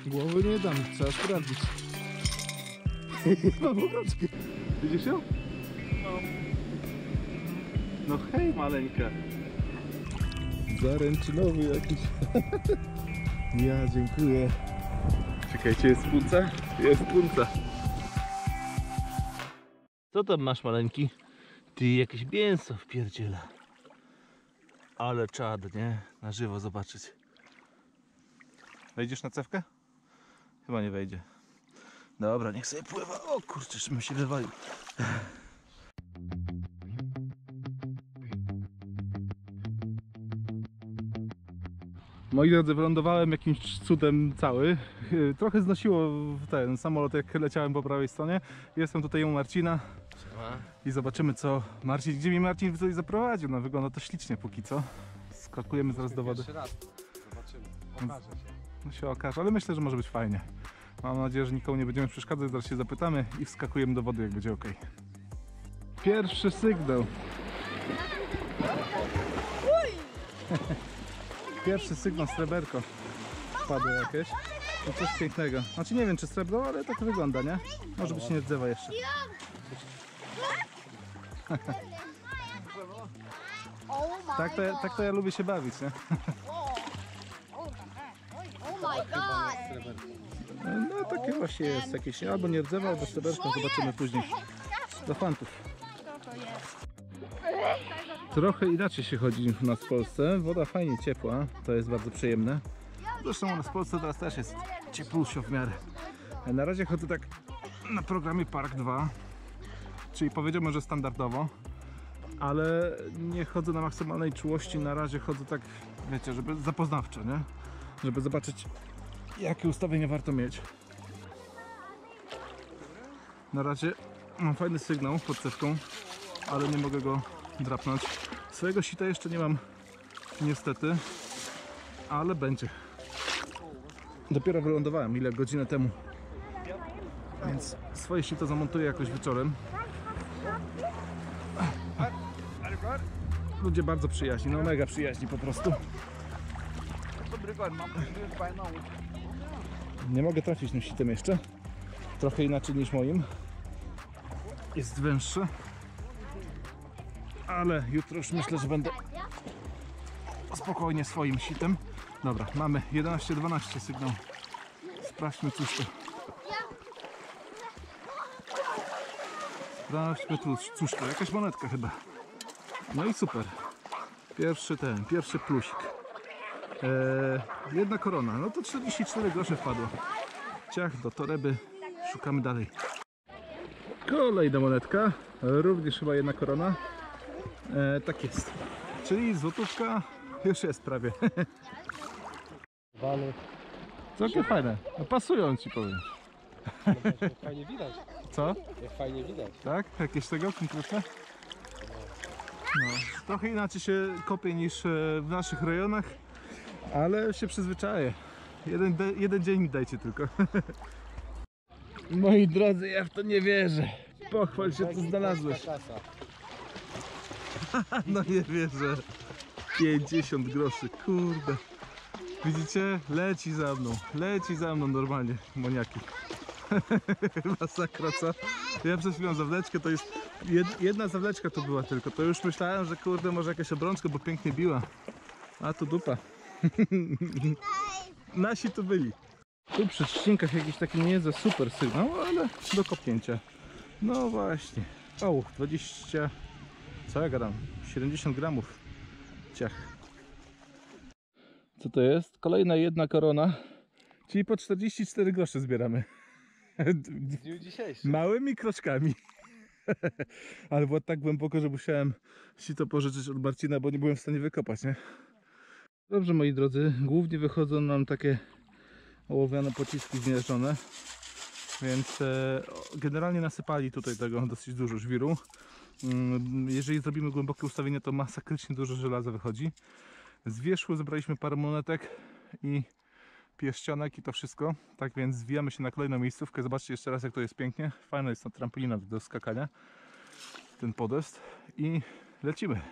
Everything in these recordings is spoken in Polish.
Głowy nie dam, trzeba sprawdzić. Mam obrączkę. Widzisz ją? No. No hej, maleńka. Zaręczynowy jakiś. Ja dziękuję. Czekajcie, jest punca? Jest punca. Co tam masz, maleńki? Ty jakieś mięso wpierdziela. Ale czad, nie? Na żywo zobaczyć. Wejdziesz na cewkę? Chyba nie wejdzie. Dobra, niech sobie pływa. O kurczę, żebym się wywalił. Moi drodzy, wylądowałem jakimś cudem cały. Trochę znosiło ten samolot, jak leciałem po prawej stronie. Jestem tutaj u Marcina. I zobaczymy, co Marcin, gdzie mi Marcin tutaj zaprowadził. No, wygląda to ślicznie póki co. Skakujemy zaraz do wody. Jeszcze raz zobaczymy, okaże się. No się okaże, ale myślę, że może być fajnie. Mam nadzieję, że nikomu nie będziemy przeszkadzać, zaraz się zapytamy i wskakujemy do wody, jak będzie ok. Pierwszy sygnał. Pierwszy sygnał, sreberko. Wpadło jakieś. To coś pięknego. Znaczy nie wiem, czy srebro, ale tak wygląda, nie? Może być nie drzewa jeszcze. Tak to ja lubię się bawić, nie? No takie właśnie jest jakieś, albo nie rdzewa, albo sreberko, zobaczymy później. Dla fantów. Trochę inaczej się chodzi niż u nas w Polsce. Woda fajnie ciepła, to jest bardzo przyjemne. Zresztą u nas w Polsce teraz też jest cieplusio w miarę. Na razie chodzę tak na programie Park 2, czyli powiedziałbym, że standardowo, ale nie chodzę na maksymalnej czułości, na razie chodzę tak, wiecie, żeby zapoznawczo, nie? Żeby zobaczyć, jakie ustawienia warto mieć. Na razie mam fajny sygnał pod cewką, ale nie mogę go drapnąć. Swojego sita jeszcze nie mam niestety, ale będzie. Dopiero wylądowałem ile godzinę temu, więc swoje sito zamontuję jakoś wieczorem. Ludzie bardzo przyjaźni, no mega przyjaźni po prostu. Nie mogę trafić tym sitem jeszcze. Trochę inaczej niż moim. Jest węższe. Ale jutro już myślę, że będę spokojnie swoim sitem. Dobra, mamy 11-12 sygnał. Sprawdźmy cóż to. Sprawdźmy cóż to. Jakaś monetka chyba. No i super. Pierwszy plusik. Jedna korona. No to 44 grosze wpadło. Ciach do toreby. Szukamy dalej. Kolejna monetka. Również chyba jedna korona. Tak jest. Czyli złotówka już jest prawie. Całkiem fajne. No pasują ci, powiem. No, jak fajnie widać. Co? Jak fajnie widać. Tak? Jakieś tego konkretne? No. Trochę inaczej się kopie niż w naszych rejonach, ale się przyzwyczaję. Jeden dzień mi dajcie tylko. Moi drodzy, ja w to nie wierzę. Pochwal się, co znalazłeś. No nie wierzę. 50 groszy, kurde. Widzicie? Leci za mną normalnie, moniaki. Masakra, co? Ja przed chwilą zawleczkę, to jest jedna zawleczka to była tylko, to już myślałem, że kurde może jakaś obrączka, bo pięknie biła. A tu dupa. Nasi tu byli. Tu przy ścinkach jakiś taki nie jest za super sygnał, ale do kopnięcia. No właśnie. O, 20... Co ja gadam? 70 gramów. Ciach. Co to jest? Kolejna jedna korona. Czyli po 44 grosze zbieramy. W dniu dzisiejszym. Małymi kroczkami. Ale było tak głęboko, że musiałem sito pożyczyć od Marcina, bo nie byłem w stanie wykopać, nie? Dobrze, moi drodzy, głównie wychodzą nam takie ołowiane pociski zmierzone, więc generalnie nasypali tutaj tego dosyć dużo żwiru. Jeżeli zrobimy głębokie ustawienie, to masakrycznie dużo żelaza wychodzi. Z wierzchu zebraliśmy parę monetek i pierścionek i to wszystko. Tak więc zwijamy się na kolejną miejscówkę. Zobaczcie jeszcze raz, jak to jest pięknie. Fajna jest ta trampolina do skakania, ten podest, i lecimy.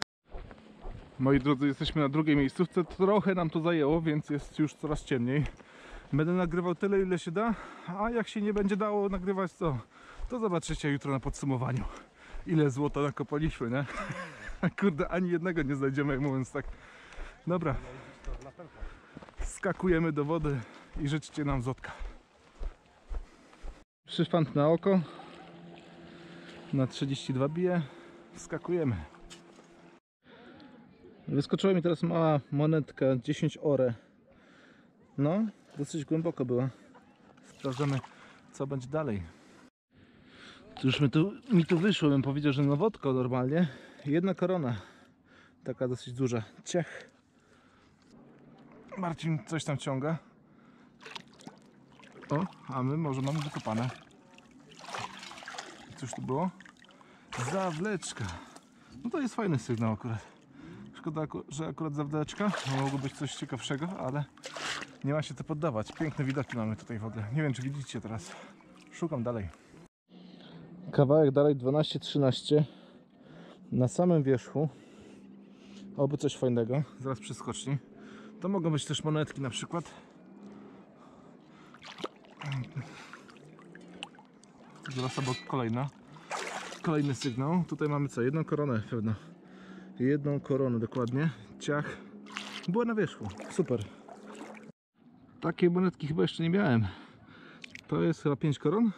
Moi drodzy, jesteśmy na drugiej miejscówce. Trochę nam to zajęło, więc jest już coraz ciemniej. Będę nagrywał tyle, ile się da, a jak się nie będzie dało nagrywać, to zobaczycie jutro na podsumowaniu, ile złota nakopaliśmy, nie? Kurde, ani jednego nie znajdziemy, jak mówiąc tak. Dobra, skakujemy do wody i życzcie nam złotka. Przyszwant na oko, na 32 bije, skakujemy. Wyskoczyła mi teraz mała monetka, 10 ore. No, dosyć głęboko była. Sprawdzamy, co będzie dalej. Cóż mi tu wyszło, bym powiedział, że nowotko normalnie. Jedna korona, taka dosyć duża. Ciach. Marcin coś tam ciąga. O, a my może mamy wykopane. Cóż tu było? Zawleczka. No to jest fajny sygnał akurat. Szkoda, że akurat zawleczka. Mogło być coś ciekawszego, ale nie ma się co poddawać. Piękne widoki mamy tutaj w ogóle. Nie wiem, czy widzicie teraz. Szukam dalej. Kawałek dalej, 12-13. Na samym wierzchu. Oby coś fajnego. Zaraz przy skoczni. To mogą być też monetki na przykład. Zaraz obok kolejna. Kolejny sygnał. Tutaj mamy co? Jedną koronę pewno. Jedną koronę dokładnie. Ciach. Była na wierzchu. Super. Takiej monetki chyba jeszcze nie miałem. To jest chyba 5 koron.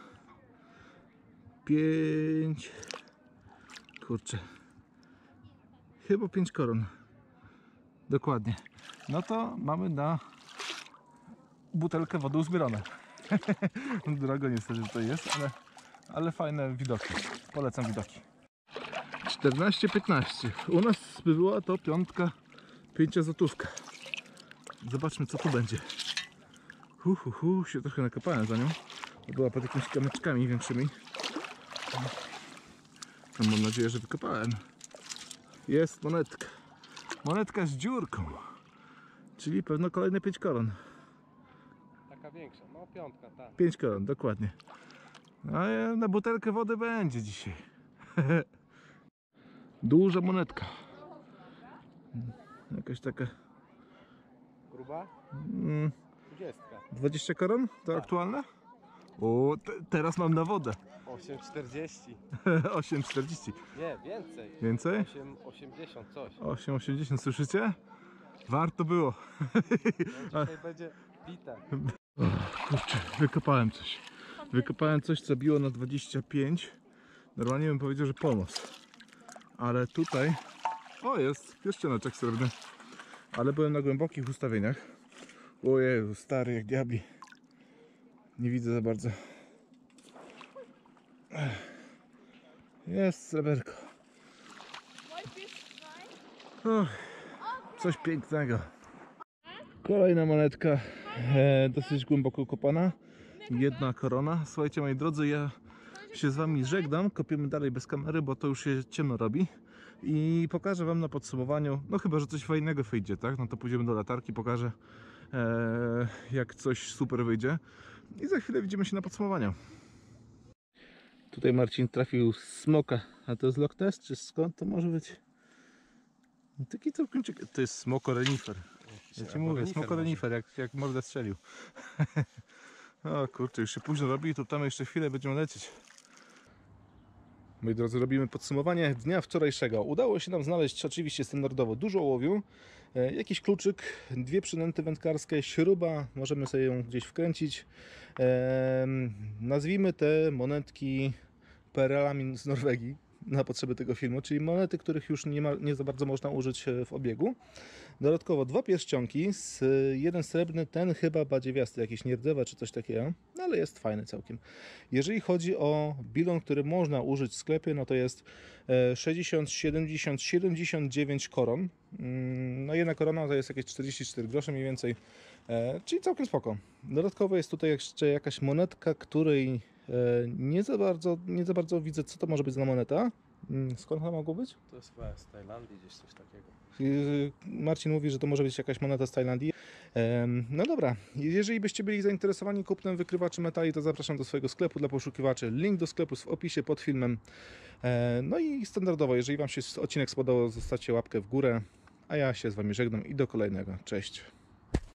5. Kurczę. Chyba 5 koron. Dokładnie. No to mamy na butelkę wody uzbierane. Drogo niestety to jest, ale fajne widoki. Polecam widoki. 14-15. U nas by była to piątka, 5-złotówka. Zobaczmy, co tu będzie. Się trochę nakopałem za nią. Była pod jakimiś kamyczkami większymi. No, mam nadzieję, że wykopałem. Jest monetka. Monetka z dziurką. Czyli pewno kolejne 5 koron. Taka większa, no piątka, tak. 5 koron, dokładnie. A na butelkę wody będzie dzisiaj. Duża monetka. Jakaś taka... Gruba? 20. 20 koron? To aktualne? O, teraz mam na wodę. 8,40. 8,40. Nie, więcej. Więcej? 8,80 coś. 8,80, słyszycie? Warto było. No, dzisiaj będzie bite. Kurczę, wykopałem coś. Wykopałem coś, co biło na 25. Normalnie bym powiedział, że pomoc. Ale tutaj... O, jest pierścioneczek srebrny. Ale byłem na głębokich ustawieniach. Ojej, stary jak diabli. Nie widzę za bardzo. Jest sreberko. O, coś pięknego. Kolejna monetka. Dosyć głęboko kopana. Jedna korona. Słuchajcie, moi drodzy, ja się z wami żegnam. Kopiemy dalej bez kamery, bo to już się ciemno robi. I pokażę wam na podsumowaniu, no chyba, że coś fajnego wyjdzie, tak? No to pójdziemy do latarki, pokażę jak coś super wyjdzie. I za chwilę widzimy się na podsumowaniu. Tutaj Marcin trafił smoka. A to jest Loch Ness, czy skąd to może być? Taki całkiem ciekawy. To jest smoko-renifer. Ja ci mówię, smoko-renifer, jak mordę strzelił. O kurczę, już się późno robi, to tam jeszcze chwilę będziemy lecieć. Moi drodzy, robimy podsumowanie dnia wczorajszego. Udało się nam znaleźć oczywiście standardowo dużo ołowiu, jakiś kluczyk, 2 przynęty wędkarskie, śruba, możemy sobie ją gdzieś wkręcić. Nazwijmy te monetki PRL-ami z Norwegii na potrzeby tego filmu, czyli monety, których już nie za bardzo można użyć w obiegu. Dodatkowo 2 pierścionki, jeden srebrny, ten chyba badziewiasty, jakiś nierdzewa czy coś takiego, no ale jest fajny całkiem. Jeżeli chodzi o bilon, który można użyć w sklepie, no to jest 60, 70, 79 koron. No jedna korona to jest jakieś 44 grosze mniej więcej, czyli całkiem spoko. Dodatkowo jest tutaj jeszcze jakaś monetka, której nie za bardzo widzę, co to może być za moneta. Skąd to mogło być? To jest chyba z Tajlandii gdzieś coś takiego. Marcin mówi, że to może być jakaś moneta z Tajlandii. No dobra, jeżeli byście byli zainteresowani kupnem wykrywaczy metali, to zapraszam do swojego sklepu dla poszukiwaczy. Link do sklepu jest w opisie pod filmem. No i standardowo, jeżeli wam się odcinek spodobał, zostawcie łapkę w górę, a ja się z wami żegnam i do kolejnego. Cześć!